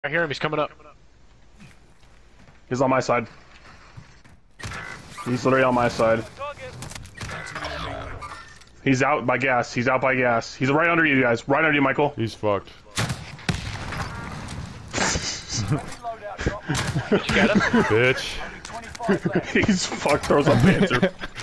I hear him, he's coming up. He's on my side. He's literally on my side. He's out by gas. He's out by gas. He's right under you guys. Right under you, Michael. He's fucked. Did you get him? Bitch. He's fucked. Throws up Panzer.